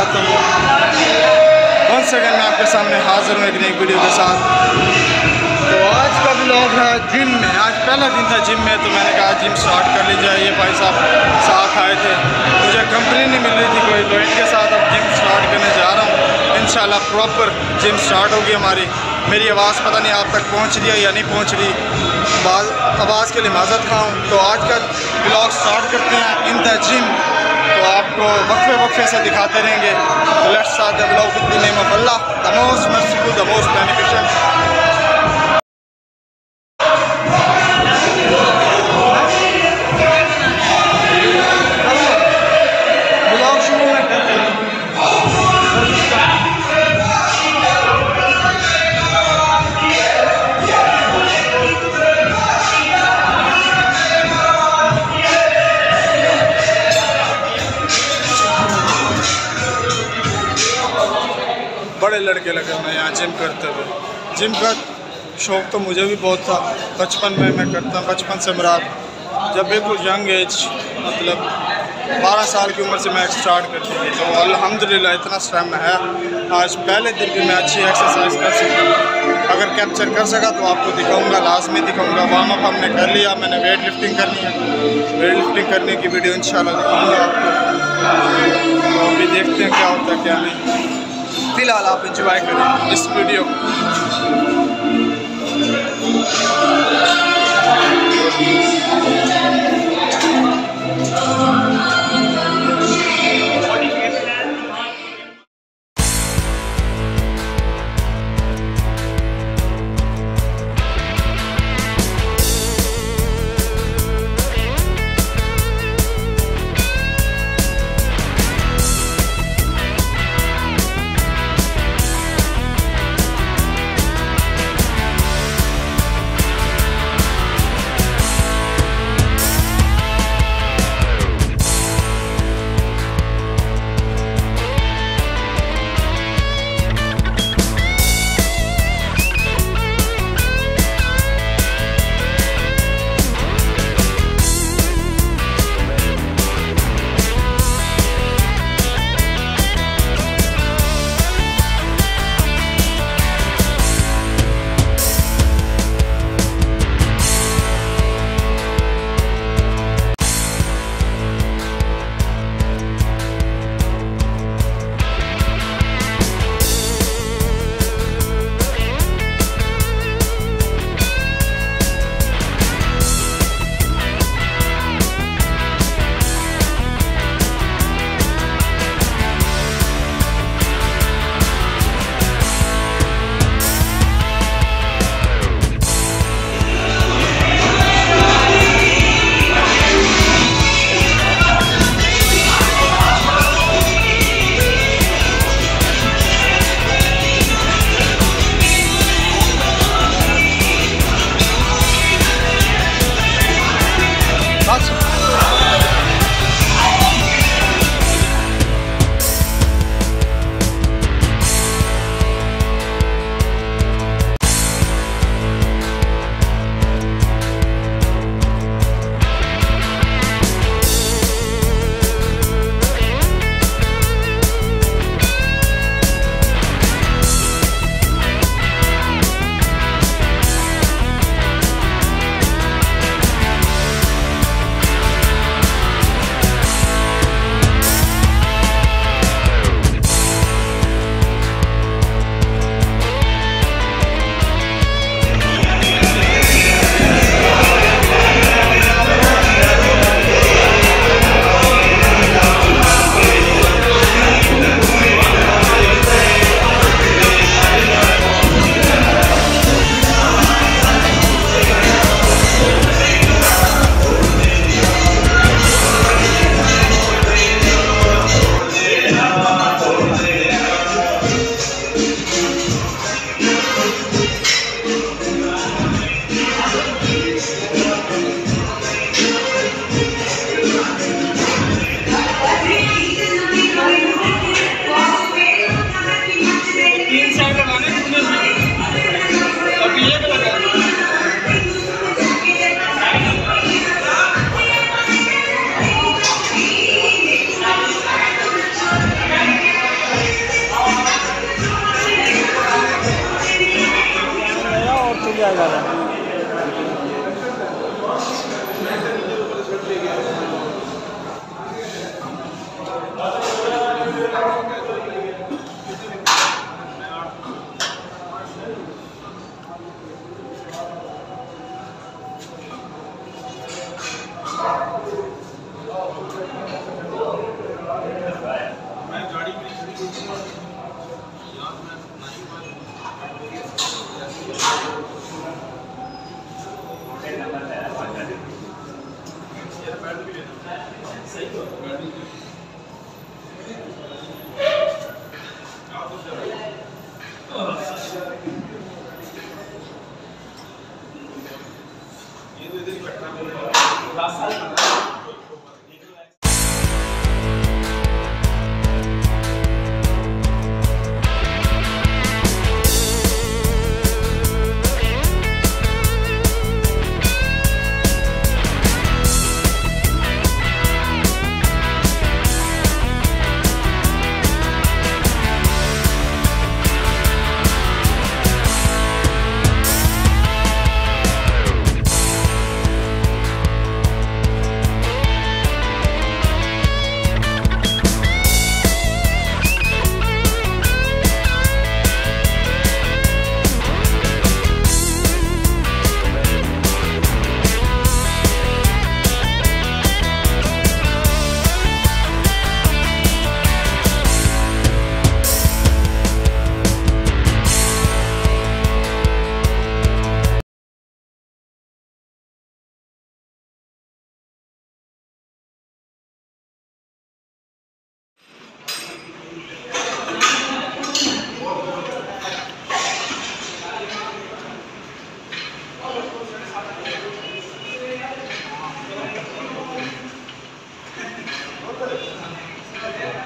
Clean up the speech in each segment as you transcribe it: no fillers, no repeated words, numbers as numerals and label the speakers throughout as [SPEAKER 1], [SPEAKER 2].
[SPEAKER 1] वबरकातुहू। Once again मैं आपके सामने हाजिर हूँ एक नई वीडियो के साथ। तो आज का व्लॉग है जिम में। आज पहला दिन था जिम में, तो मैंने कहा जिम स्टार्ट कर ली जाए। ये भाई साहब साथ आए थे, मुझे कंपनी नहीं मिल रही थी कोई, तो इनके साथ अब जिम स्टार्ट करने जा रहा हूँ। इंशाल्लाह प्रॉपर जिम स्टार्ट होगी हमारी। मेरी आवाज़ पता नहीं आप तक पहुँच रही है या नहीं पहुँच रही, आवाज़ के लिए माज़रत खाऊँ। तो आज का व्लॉग स्टार्ट करते हैं इन द जिम। तो आपको वक्फे से दिखाते रहेंगे। तो let's start the vlog with the name of Allah, the most merciful, the most beneficial. बड़े लड़के लगे हुए यहाँ जिम करते हुए। जिम का शौक़ तो मुझे भी बहुत था, बचपन में मैं करता। बचपन से मेरा जब बिल्कुल यंग एज, मतलब 12 साल की उम्र से मैं स्टार्ट करती थी। तो अल्हम्दुलिल्लाह इतना स्टैमिना है, आज पहले दिन भी मैं अच्छी एक्सरसाइज कर सकता हूँ। अगर कैप्चर कर सका तो आपको दिखाऊंगा, लाजमी दिखाऊंगा। वार्म अप हमने कर लिया, मैंने वेट लिफ्टिंग करनी है। वेट लिफ्टिंग करने की वीडियो इंशाल्लाह दिखाऊंगा आपको। तो अभी देखते हैं क्या होता है क्या नहीं। फिलहाल आप इंजॉय करें इस वीडियो को।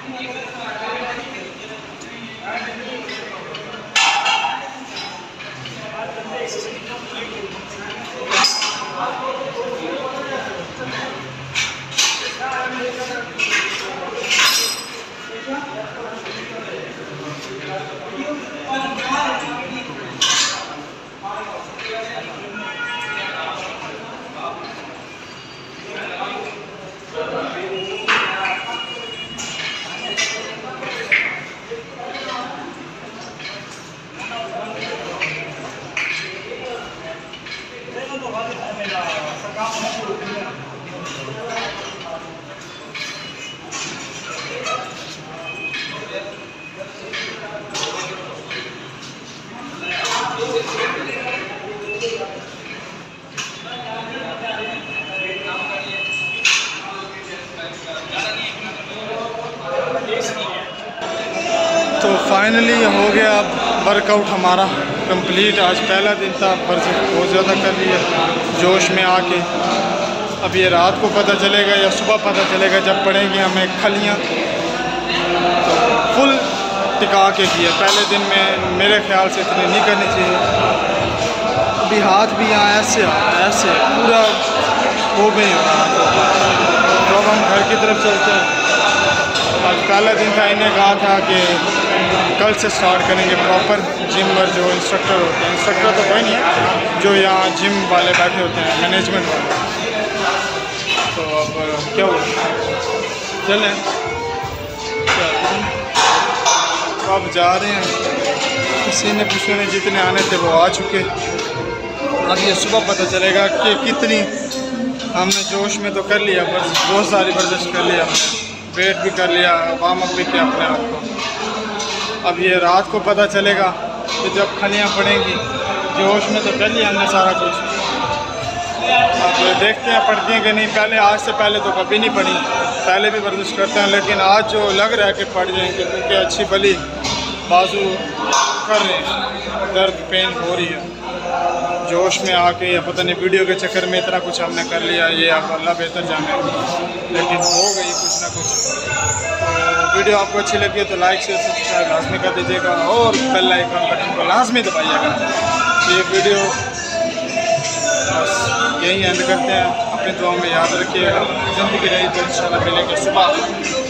[SPEAKER 1] तो फाइनली हो गया अब वर्कआउट हमारा कंप्लीट। आज पहला दिन था, पर बहुत ज़्यादा कर लिया जोश में आके। अब ये रात को पता चलेगा या सुबह पता चलेगा जब पड़ेंगे हमें खलियाँ। तो फुल टिका के किया। पहले दिन में मेरे ख्याल से इतने नहीं करनी चाहिए। अभी हाथ भी यहाँ ऐसे पूरा वो भी हो रहा है। तो अब हम घर की तरफ चलते हैं। आज पहला दिन था, इन्हें कहा था कि कल से स्टार्ट करेंगे प्रॉपर जिम पर। जो इंस्ट्रक्टर होते हैं, इंस्ट्रक्टर तो कोई नहीं है, जो यहाँ जिम वाले बैठे होते हैं, मैनेजमेंट वाले। तो अब क्या हुआ, चलें तो अब जा रहे हैं। पसीने पसीने जितने आने थे वो आ चुके। अब ये सुबह पता चलेगा कि कितनी हमने जोश में तो कर लिया, बस बहुत सारी वर्जिश कर लिया हमने, वेट भी कर लिया, वार्म अप भी किया अपने आप को। अब ये रात को पता चलेगा कि जब खलियाँ पड़ेंगी। जोश में तो कर लिया हमने सारा कुछ। अब देखते हैं पड़ती हैं कि नहीं। पहले आज से पहले तो कभी नहीं पड़ी, पहले भी वर्जिश करते हैं, लेकिन आज जो लग रहा है कि पड़ जाएंगे, क्योंकि अच्छी भली बाजू कर रहे हैं, दर्द पेन हो रही है। जोश में आके या पता नहीं वीडियो के चक्कर में इतना कुछ हमने कर लिया, ये आप अल्लाह बेहतर जाने, लेकिन हो गई कुछ ना कुछ। तो वीडियो आपको अच्छी लगी है तो लाइक शेयर सब्सक्राइब लाजमी कर दीजिएगा और बेल आइकन बटन को लाजमी दबाइएगा। ये वीडियो बस यही एंड करते हैं। अपनी दुआ में याद रखिएगा। ज़िंदगी रही तो इंशाल्लाह मिलेंगे सुबह।